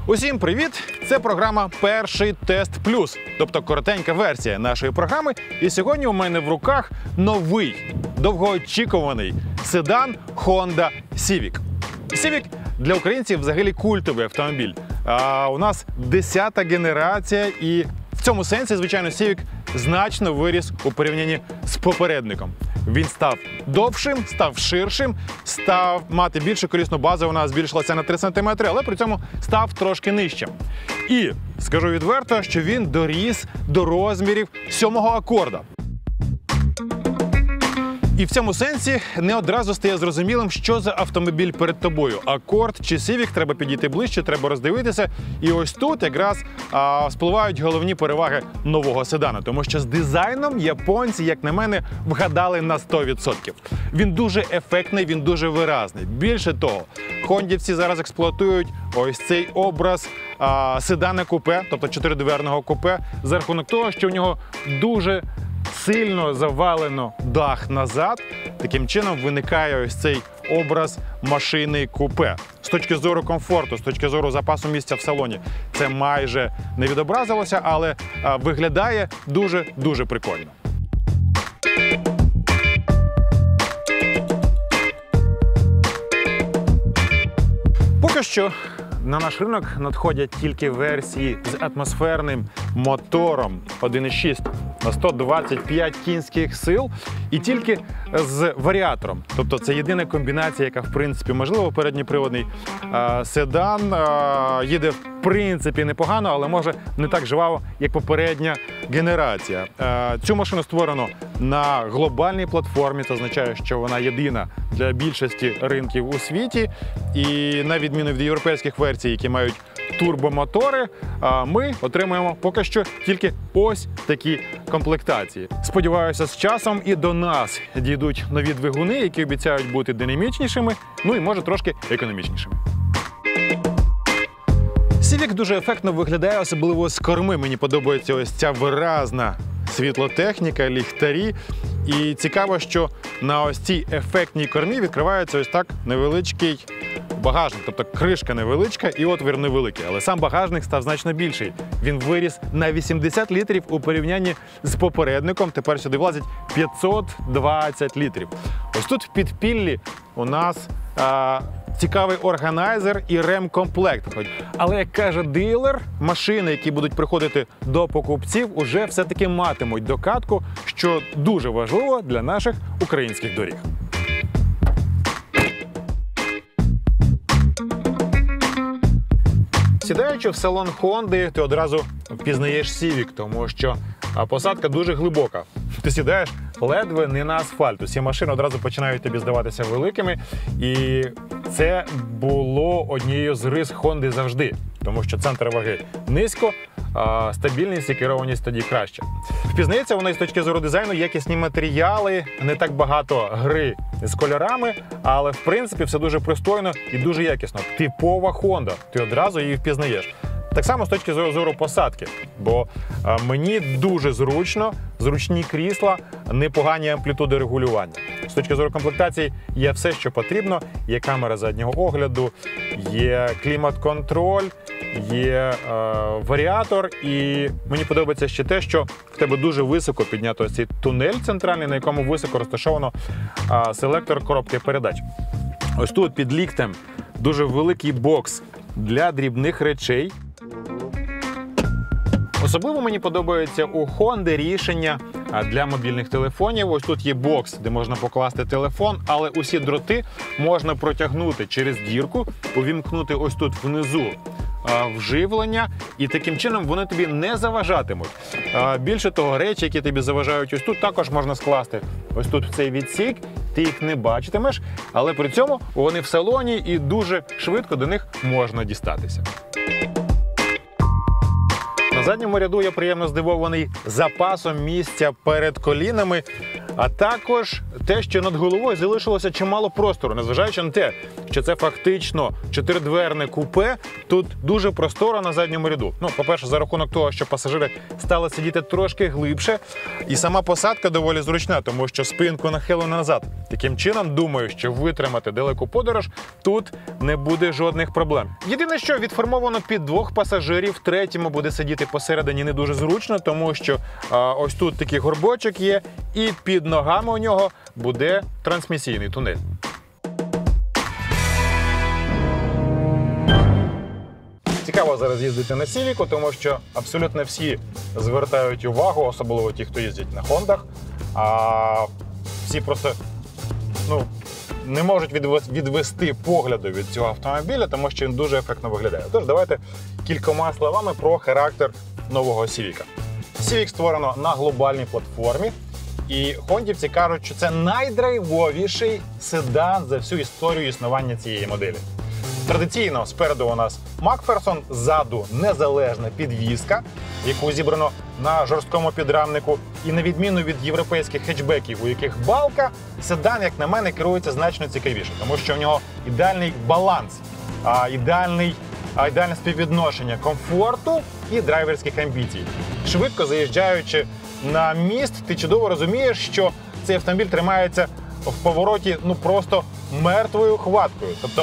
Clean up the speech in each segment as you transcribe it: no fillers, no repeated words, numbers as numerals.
Усім привіт! Це програма «Перший тест плюс», тобто коротенька версія нашої програми. І сьогодні у мене в руках новий, довгоочікуваний седан Honda Civic. Civic для українців взагалі культовий автомобіль. У нас 10-та генерація і в цьому сенсі, звичайно, Civic значно виріс у порівнянні з попередником. Він став довшим, став ширшим, став мати більшу колісну базу, вона збільшилася на 3 см, але при цьому став трошки нижчим. І скажу відверто, що він доріс до розмірів 7-го акорда. І в цьому сенсі не одразу стає зрозумілим, що за автомобіль перед тобою. Акорд чи Civic, треба підійти ближче, треба роздивитися. І ось тут якраз спливають головні переваги нового седану. Тому що з дизайном японці, як на мене, вгадали на 100%. Він дуже ефектний, він дуже виразний. Більше того, хондівці зараз експлуатують ось цей образ седана-купе, тобто 4-дверного купе, за рахунок того, що в нього дуже сильно завалено дах назад. Таким чином виникає ось цей образ машини купе. З точки зору комфорту, з точки зору запасу місця в салоні, це майже не відобразилося, але виглядає дуже прикольно. Поки що на наш ринок надходять тільки версії з атмосферним мотором 1.6 на 125 кінських сил і тільки з варіатором. Тобто це єдина комбінація, яка в принципі можливо. Передньоприводний седан їде в принципі непогано, але може не так жваво, як попередня генерація. Цю машину створено на глобальній платформі, це означає, що вона єдина для більшості ринків у світі. І на відміну від європейських версій, які мають турбомотори, ми отримуємо поки що тільки ось такі комплектації. Сподіваюся, з часом і до нас дійдуть нові двигуни, які обіцяють бути динамічнішими, ну і може трошки економічнішими. Civic дуже ефектно виглядає, особливо з корми. Мені подобається ось ця виразна світлотехніка, ліхтарі. І цікаво, що на ось цій ефектній кормі відкривається ось так невеличкий багажник. Тобто кришка невеличка і отвір невеликий. Але сам багажник став значно більший. Він виріс на 80 літрів у порівнянні з попередником. Тепер сюди влазить 520 літрів. Ось тут в підпіллі у нас цікавий органайзер і ремкомплект. Але, як каже дилер, машини, які будуть приходити до покупців, уже все-таки матимуть докатку, що дуже важливо для наших українських доріг. Сідаючи в салон Honda, ти одразу впізнаєш Civic, тому що посадка дуже глибока. Ти сідаєш ледве не на асфальт. Усі машини одразу починають тобі здаватися великими. І це було однією з рис Honda завжди. Тому що центр ваги низько, а стабільність і керованість тоді краще. Впізнається вона і з точки зору дизайну, якісні матеріали, не так багато гри з кольорами, але в принципі все дуже пристойно і дуже якісно. Типова Honda, ти одразу її впізнаєш. Так само з точки зору посадки, бо мені дуже зручні крісла, непогані амплітуди регулювання. З точки зору комплектації є все, що потрібно. Є камера заднього огляду, є клімат-контроль, є варіатор. І мені подобається ще те, що в тебе дуже високо піднято ось цей тунель центральний, на якому високо розташовано селектор коробки передач. Ось тут під ліктем дуже великий бокс для дрібних речей. Особливо мені подобається у Honda рішення для мобільних телефонів. Ось тут є бокс, де можна покласти телефон, але усі дроти можна протягнути через дірку, увімкнути ось тут внизу вживлення, і таким чином вони тобі не заважатимуть. Більше того, речі, які тобі заважають ось тут, також можна скласти ось тут в цей відсік, ти їх не бачитимеш, але при цьому вони в салоні і дуже швидко до них можна дістатися. На задньому ряду я приємно здивований запасом місця перед колінами. А також те, що над головою залишилося чимало простору, незважаючи на те, що це фактично чотиридверне купе, тут дуже просторо на задньому ряду. Ну, по-перше, за рахунок того, що пасажири стали сидіти трошки глибше, і сама посадка доволі зручна, тому що спинку нахилено назад. Таким чином, думаю, що витримати далеку подорож тут не буде жодних проблем. Єдине, що відформовано під двох пасажирів, третьому буде сидіти посередині не дуже зручно, тому що ось тут такий горбочок є, і під ногами у нього буде трансмісійний тунель. Цікаво зараз їздити на Civic, тому що абсолютно всі звертають увагу, особливо ті, хто їздять на Хондах. А всі просто не можуть відвести погляду від цього автомобіля, тому що він дуже ефектно виглядає. Тож давайте кількома словами про характер нового Civic. Civic створено на глобальній платформі, і хондівці кажуть, що це найдрайвовіший седан за всю історію існування цієї моделі. Традиційно спереду у нас Макферсон, ззаду незалежна підвізка, яку зібрано на жорсткому підрамнику. І на відміну від європейських хетчбеків, у яких балка, седан, як на мене, керується значно цікавіше, тому що в нього ідеальний баланс, ідеальне співвідношення комфорту і драйверських амбіцій. Швидко заїжджаючи на міст, ти чудово розумієш, що цей автомобіль тримається в повороті просто мертвою хваткою. Тобто,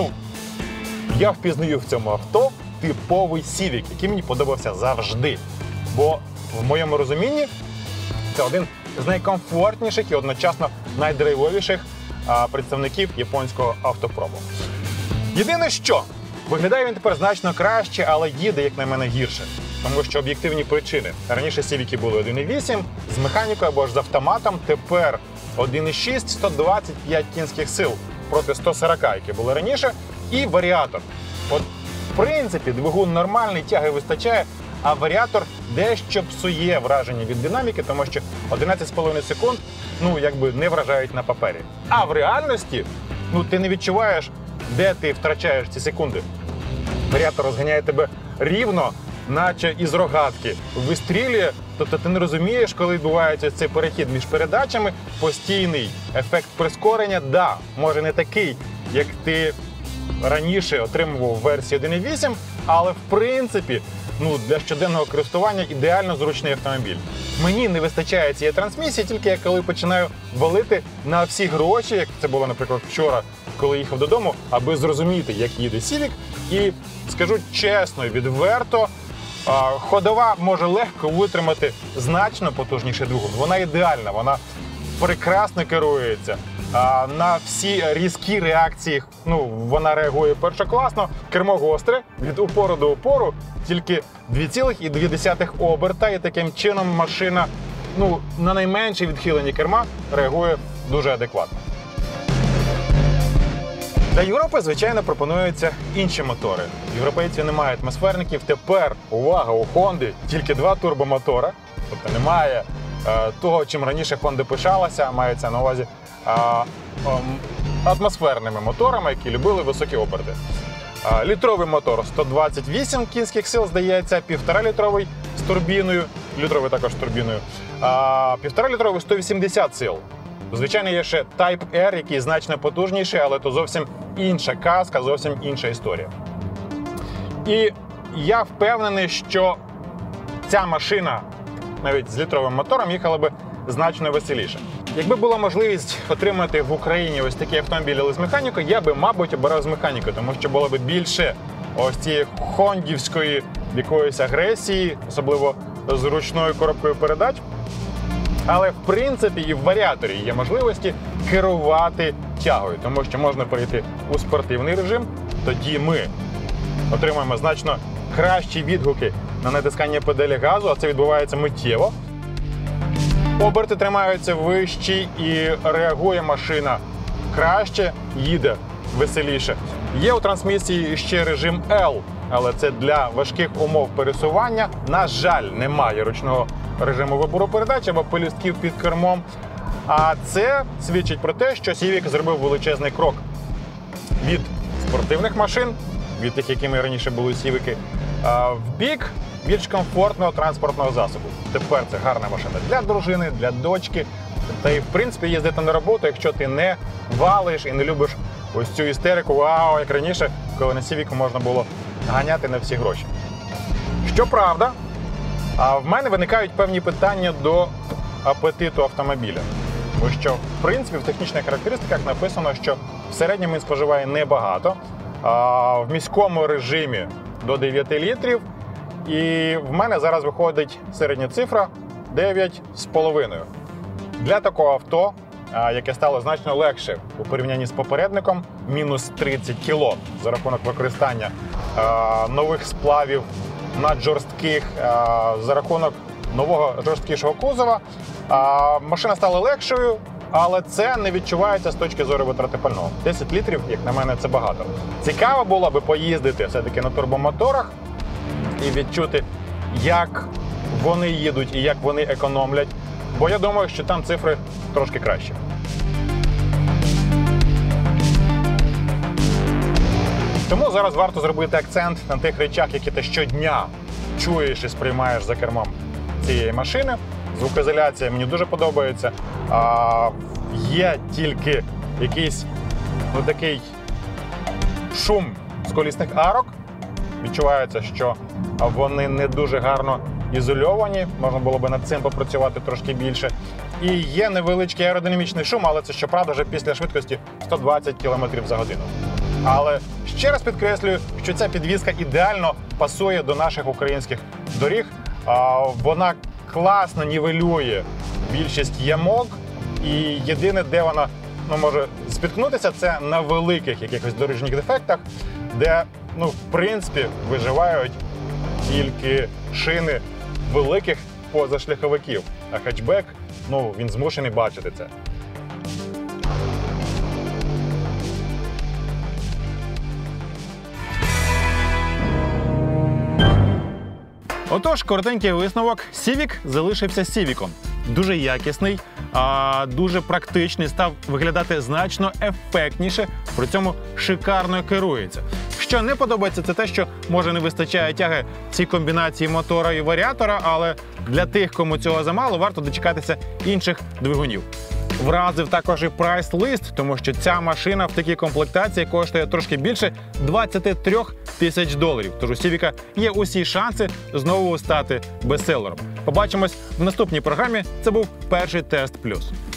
я впізнаю в цьому авто типовий Civic, який мені подобався завжди. Бо в моєму розумінні це один з найкомфортніших і одночасно найдрайвовіших представників японського автопрому. Єдине що, виглядає він тепер значно краще, але їде, як на мене, гірше. Тому що об'єктивні причини. Раніше Civic були 1.8 з механікою або ж з автоматом, тепер 1.6, 125 кінських сил проти 140, які були раніше, і варіатор. От, в принципі, двигун нормальний, тяги вистачає, а варіатор дещо псує враження від динаміки, тому що 11,5 секунд, не вражають на папері. А в реальності, ти не відчуваєш, де ти втрачаєш ці секунди. Варіатор розганяє тебе рівно, наче із рогатки. Вистрілює, тобто ти не розумієш, коли відбувається цей перехід між передачами, постійний ефект прискорення, може не такий, як ти раніше отримував в версії 1.8, але в принципі, для щоденного користування ідеально зручний автомобіль. Мені не вистачає цієї трансмісії, тільки я коли починаю валити на всі гроші, як це було, наприклад, вчора, коли їхав додому, аби зрозуміти, як їде Civic. І скажу чесно і відверто, ходова може легко витримати значно потужніший двигун. Вона ідеальна, вона прекрасно керується. На всі різкі реакції вона реагує першокласно. Кермо гостре, від упору до упору, тільки 2,2 оберта, і таким чином машина на найменші відхилення керма реагує дуже адекватно. Для Європи, звичайно, пропонуються інші мотори. Європейці не мають атмосферників. Тепер, увага, у Хонди тільки 2 турбомотора. Тобто немає того, чим раніше Honda пишалася, мається на увазі атмосферними моторами, які любили високі оберти. Літровий мотор 128 кінських сил, здається, 1,5-літровий з турбіною, літровий також з турбіною, 1,5-літровий 180 сил. Звичайно, є ще Type R, який значно потужніший, але то зовсім інша казка, зовсім інша історія. І я впевнений, що ця машина, навіть з літровим мотором, їхала би значно веселіше. Якби була можливість отримати в Україні ось такі автомобілі, але з механікою, я би, мабуть, обирав з механікою, тому що було б більше ось цієї хондівської якоїсь агресії, особливо з ручною коробкою передач. Але, в принципі, і в варіаторі є можливості керувати тягою, тому що можна перейти у спортивний режим, тоді ми отримуємо значно кращі відгуки на натискання педалі газу, а це відбувається миттєво. Оберти тримаються вищі і реагує машина краще, їде веселіше. Є у трансмісії ще режим L, але це для важких умов пересування. На жаль, немає ручного режиму вибору передач або пелюстків під кермом. А це свідчить про те, що Civic зробив величезний крок від спортивних машин, від тих, якими раніше були Civic, в бік більш комфортного транспортного засобу. Тепер це гарна машина для дружини, для дочки, Та й в принципі їздити на роботу, якщо ти не валиш і не любиш ось цю істерику, вау, як раніше, коли на Civic можна було ганяти на всі гроші. Щоправда, в мене виникають певні питання до апетиту автомобіля. Тому що, в принципі, в технічних характеристиках написано, що в середньому він споживає небагато, в міському режимі до 9 літрів. І в мене зараз виходить середня цифра 9,5. Для такого авто, яке стало значно легше у порівнянні з попередником, мінус 30 кг за рахунок використання нових сплавів наджорстких, за рахунок нового жорсткішого кузова, машина стала легшою, але це не відчувається з точки зору витрати пального. 10 літрів, як на мене, це багато. Цікаво було би поїздити все-таки на турбомоторах і відчути, як вони їдуть і як вони економлять, бо я думаю, що там цифри трошки кращі. Тому зараз варто зробити акцент на тих речах, які ти щодня чуєш і сприймаєш за кермом цієї машини. Звукоізоляція мені дуже подобається. Є тільки якийсь такий шум з колісних арок. Відчувається, що вони не дуже гарно ізольовані, можна було б над цим попрацювати трошки більше. І є невеличкий аеродинамічний шум, але це, щоправда, вже після швидкості 120 км за годину. Але ще раз підкреслюю, що ця підвізка ідеально пасує до наших українських доріг. Вона класно нівелює більшість ямок, і єдине, де вона може спіткнутися, це на великих якихось дорожніх дефектах, де, в принципі, виживають тільки шини великих позашляховиків. А хетчбек, він змушений бачити це. Отож, коротенький висновок. Civic залишився Civic'ом. Дуже якісний, дуже практичний, став виглядати значно ефектніше, при цьому шикарно керується. Що не подобається, це те, що може не вистачає тяги цій комбінації мотора і варіатора, але для тих, кому цього замало, варто дочекатися інших двигунів. Вразив також і прайс-лист, тому що ця машина в такій комплектації коштує трошки більше 23 тисяч доларів. Тож у Civic є усі шанси знову стати бестселером. Побачимось в наступній програмі. Це був Перший Тест Плюс.